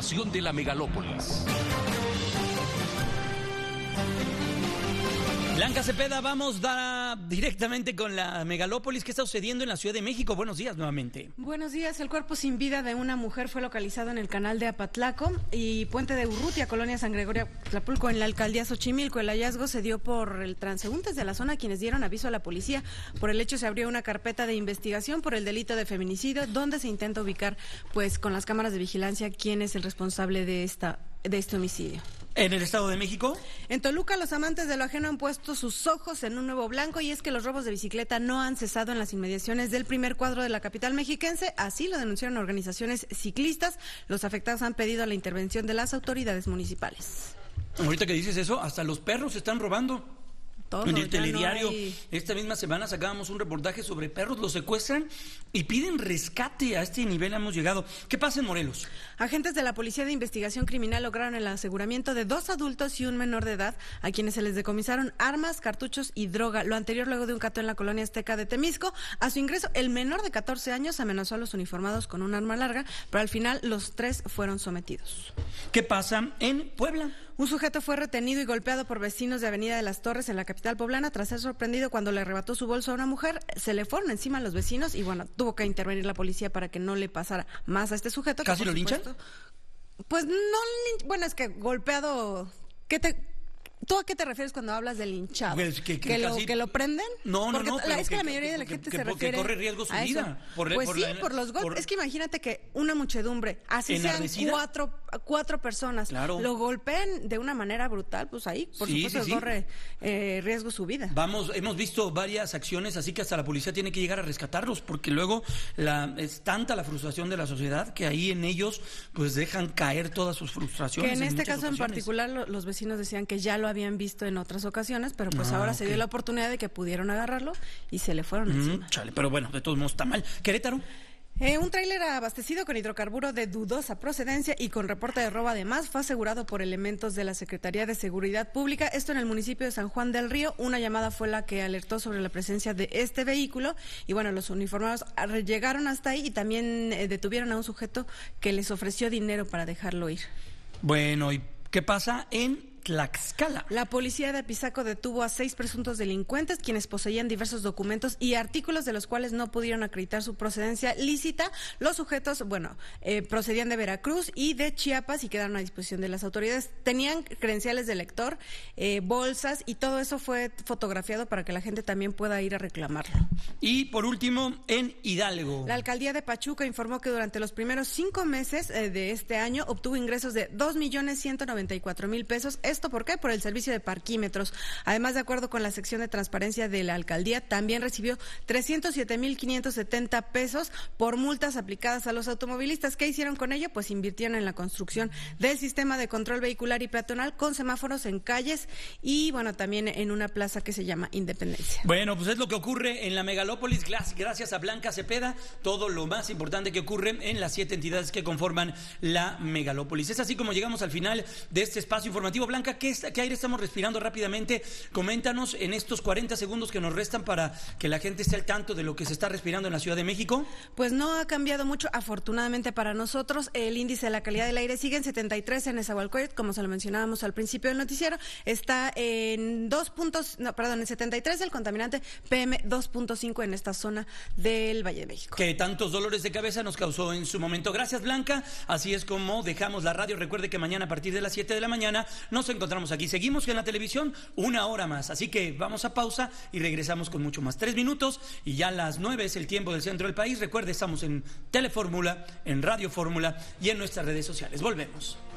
información de la megalópolis. Blanca Cepeda, vamos directamente con la megalópolis. ¿Qué está sucediendo en la Ciudad de México? Buenos días nuevamente. Buenos días. El cuerpo sin vida de una mujer fue localizado en el canal de Apatlaco y Puente de Urrutia, Colonia San Gregorio Tlapulco, en la alcaldía Xochimilco. El hallazgo se dio por el transeúntes de la zona, quienes dieron aviso a la policía. Por el hecho se abrió una carpeta de investigación por el delito de feminicidio, donde se intenta ubicar, pues, con las cámaras de vigilancia quién es el responsable de este homicidio. ¿En el Estado de México? En Toluca, los amantes de lo ajeno han puesto sus ojos en un nuevo blanco, y es que los robos de bicicleta no han cesado en las inmediaciones del primer cuadro de la capital mexiquense. Así lo denunciaron organizaciones ciclistas. Los afectados han pedido la intervención de las autoridades municipales. Ahorita que dices eso, hasta los perros se están robando. Todo, en el telediario, no hay... esta misma semana sacábamos un reportaje sobre perros, los secuestran y piden rescate. A este nivel hemos llegado. ¿Qué pasa en Morelos? Agentes de la Policía de Investigación Criminal lograron el aseguramiento de 2 adultos y un menor de edad, a quienes se les decomisaron armas, cartuchos y droga. Lo anterior luego de un cateo en la colonia azteca de Temisco. A su ingreso, el menor de 14 años amenazó a los uniformados con un arma larga, pero al final los 3 fueron sometidos. ¿Qué pasa en Puebla? Un sujeto fue retenido y golpeado por vecinos de Avenida de las Torres en la capital poblana tras ser sorprendido cuando le arrebató su bolso a una mujer. Se le fueron encima a los vecinos y tuvo que intervenir la policía para que no le pasara más a este sujeto. ¿Casi lo linchan? Pues no, bueno, es que golpeado... ¿Tú a qué te refieres cuando hablas de linchado? Pues ¿Que lo prenden? No, es que la mayoría de la gente se refiere que corre riesgo su vida. Por los golpes. Es que imagínate que una muchedumbre, así sean cuatro personas, claro, lo golpeen de una manera brutal, pues ahí, por supuesto, corre riesgo su vida. Hemos visto varias acciones, así que hasta la policía tiene que llegar a rescatarlos, porque luego es tanta la frustración de la sociedad que ahí en ellos pues dejan caer todas sus frustraciones. Que en este caso en particular los vecinos decían que ya lo habían visto en otras ocasiones, pero pues ahora se dio la oportunidad de que pudieron agarrarlo y se le fueron encima. Chale, pero bueno, de todos modos está mal. ¿Querétaro? Un tráiler abastecido con hidrocarburo de dudosa procedencia y con reporte de robo además fue asegurado por elementos de la Secretaría de Seguridad Pública, esto en el municipio de San Juan del Río. Una llamada fue la que alertó sobre la presencia de este vehículo y bueno, los uniformados llegaron hasta ahí y también detuvieron a un sujeto que les ofreció dinero para dejarlo ir. Bueno, ¿y qué pasa en Tlaxcala? La policía de Apizaco detuvo a 6 presuntos delincuentes, quienes poseían diversos documentos y artículos de los cuales no pudieron acreditar su procedencia lícita. Los sujetos, procedían de Veracruz y de Chiapas y quedaron a disposición de las autoridades. Tenían credenciales de lector, bolsas, y todo eso fue fotografiado para que la gente también pueda ir a reclamarlo. Y por último, en Hidalgo. La alcaldía de Pachuca informó que durante los primeros 5 meses de este año obtuvo ingresos de 2,194,000 pesos. ¿Esto por qué? Por el servicio de parquímetros. Además, de acuerdo con la sección de transparencia de la alcaldía, también recibió 307,570 pesos por multas aplicadas a los automovilistas. ¿Qué hicieron con ello? Pues invirtieron en la construcción del sistema de control vehicular y peatonal con semáforos en calles y, también en una plaza que se llama Independencia. Bueno, pues es lo que ocurre en la megalópolis. Gracias a Blanca Cepeda, todo lo más importante que ocurre en las 7 entidades que conforman la megalópolis. Es así como llegamos al final de este espacio informativo. Blanca, ¿qué aire estamos respirando rápidamente? Coméntanos en estos 40 segundos que nos restan para que la gente esté al tanto de lo que se está respirando en la Ciudad de México. Pues no ha cambiado mucho, afortunadamente para nosotros. El índice de la calidad del aire sigue en 73 en Nezahualcóyotl, como se lo mencionábamos al principio del noticiero. Está en 73 el contaminante PM2.5 en esta zona del Valle de México. Que tantos dolores de cabeza nos causó en su momento. Gracias, Blanca. Así es como dejamos la radio. Recuerde que mañana a partir de las 7 de la mañana nos encontramos aquí. Seguimos en la televisión 1 hora más. Así que vamos a pausa y regresamos con mucho más. 3 minutos y ya a las 9 es el tiempo del centro del país. Recuerde, estamos en Telefórmula, en Radio Fórmula y en nuestras redes sociales. Volvemos.